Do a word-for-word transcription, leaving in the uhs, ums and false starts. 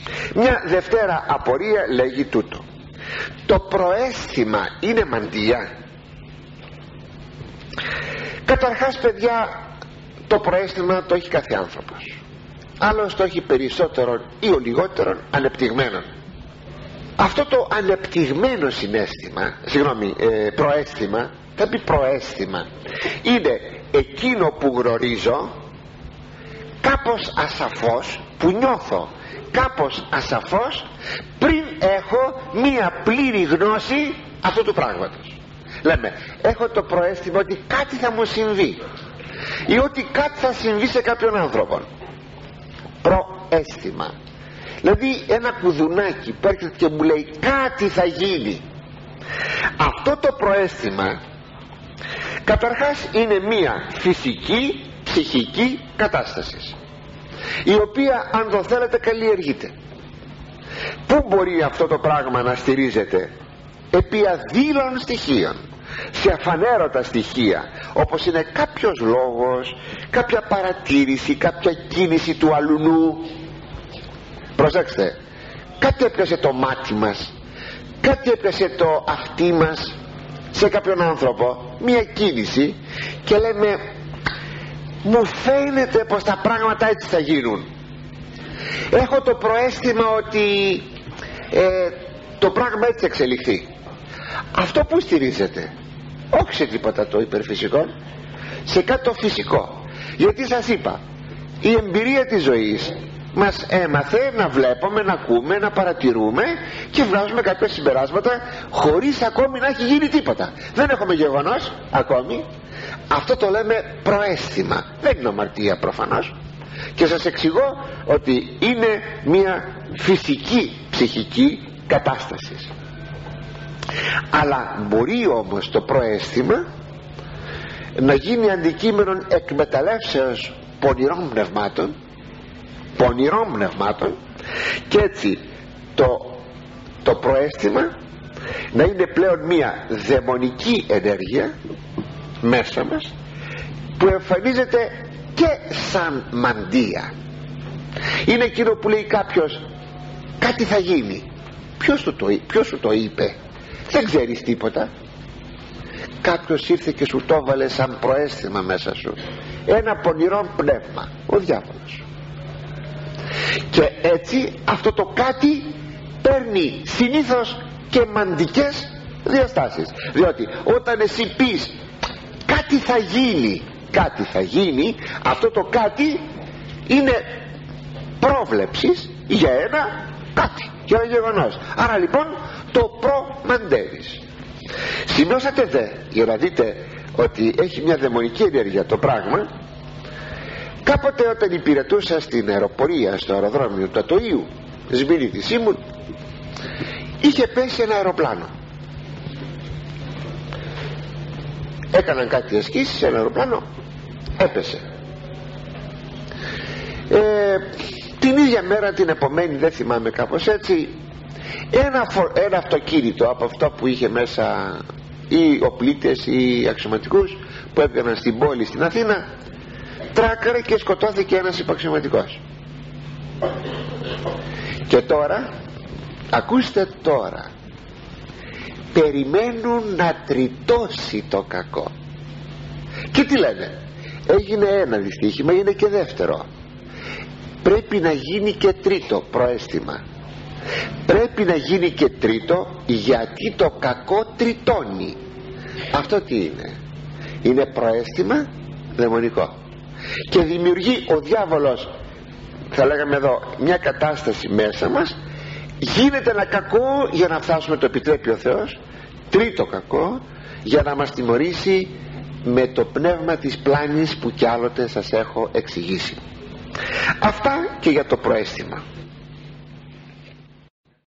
Μια δευτέρα απορία λέγει τούτο: το προαίσθημα είναι μαντεία? Καταρχάς, παιδιά, το προαίσθημα το έχει κάθε άνθρωπος. Άλλος το έχει περισσότερο ή ο λιγότερο ανεπτυγμένο. Αυτό το ανεπτυγμένο συναίσθημα, συγγνώμη, ε, προαίσθημα, θα πει προαίσθημα, είναι εκείνο που γνωρίζω κάπως ασαφώς, που νιώθω κάπως ασαφώς πριν έχω μία πλήρη γνώση αυτού του πράγματος. Λέμε, έχω το προαίσθημα ότι κάτι θα μου συμβεί ή ότι κάτι θα συμβεί σε κάποιον άνθρωπο. Προαίσθημα, δηλαδή ένα κουδουνάκι που έρχεται και μου λέει κάτι θα γίνει. Αυτό το προαίσθημα καταρχάς είναι μία φυσική, ψυχική κατάσταση, η οποία, αν το θέλετε, καλλιεργείται. Πού μπορεί αυτό το πράγμα να στηρίζεται? Επί αδήλων στοιχείων, σε αφανέρωτα στοιχεία, όπως είναι κάποιος λόγος, κάποια παρατήρηση, κάποια κίνηση του αλουνού. Προσέξτε, κάτι έπιασε το μάτι μας, κάτι έπιασε το αυτί μας σε κάποιον άνθρωπο, μία κίνηση, και λέμε, μου φαίνεται πως τα πράγματα έτσι θα γίνουν. Έχω το προαίσθημα ότι ε, το πράγμα έτσι εξελιχθεί. Αυτό που στηρίζεται? Όχι σε τίποτα το υπερφυσικό, σε κάτι το φυσικό. Γιατί σας είπα, η εμπειρία της ζωής μας έμαθε να βλέπουμε, να ακούμε, να παρατηρούμε και βγάζουμε κάποια συμπεράσματα χωρίς ακόμη να έχει γίνει τίποτα. Δεν έχουμε γεγονός ακόμη. Αυτό το λέμε προαίσθημα. Δεν είναι αμαρτία προφανώς, και σας εξηγώ ότι είναι μια φυσική ψυχική κατάσταση. Αλλά μπορεί όμως το προαίσθημα να γίνει αντικείμενο εκμεταλλεύσεως πονηρών πνευμάτων, πονηρών πνευμάτων, και έτσι το, το προαίσθημα να είναι πλέον μια δαιμονική ενέργεια μέσα μας, που εμφανίζεται και σαν μαντεία. Είναι εκείνο που λέει κάποιος κάτι θα γίνει. Ποιος του το, ποιος σου το είπε? Δεν ξέρεις τίποτα. Κάποιος ήρθε και σου το έβαλε σαν προαίσθημα μέσα σου, ένα πονηρό πνεύμα, ο διάβολος. Και έτσι αυτό το κάτι παίρνει συνήθως και μαντικές διαστάσεις. Διότι όταν εσύ πεις κάτι θα γίνει, κάτι θα γίνει, αυτό το κάτι είναι πρόβλεψης για ένα κάτι, για ένα γεγονός. Άρα λοιπόν το προμαντεύεις. Σημειώσατε δε, για να δείτε ότι έχει μια δαιμονική ενέργεια το πράγμα. Κάποτε όταν υπηρετούσα στην αεροπορία, στο αεροδρόμιο του Ατοίου, Σμύρνης ήμουν, είχε πέσει ένα αεροπλάνο. Έκαναν κάτι ασκήσεις σε ένα αεροπλάνο, έπεσε. ε, Την ίδια μέρα, την επομένη, δεν θυμάμαι, κάπως έτσι, ένα, φο, ένα αυτοκίνητο από αυτό που είχε μέσα ή οπλίτες ή αξιωματικούς που έπαιρναν στην πόλη στην Αθήνα, τράκαρε και σκοτώθηκε ένας υπαξιωματικός. Και τώρα, ακούστε τώρα, περιμένουν να τριτώσει το κακό. Και τι λένε? Έγινε ένα δυστύχημα, είναι και δεύτερο. Πρέπει να γίνει και τρίτο προαίσθημα. Πρέπει να γίνει και τρίτο, γιατί το κακό τριτώνει. Αυτό τι είναι? Είναι προαίσθημα δαιμονικό. Και δημιουργεί ο διάβολος, θα λέγαμε εδώ, μια κατάσταση μέσα μας. Γίνεται ένα κακό για να φτάσουμε, το επιτρέπει ο Θεός, τρίτο κακό, για να μας τιμωρήσει με το πνεύμα της πλάνης που κι άλλοτε σας έχω εξηγήσει. Αυτά και για το προαίσθημα.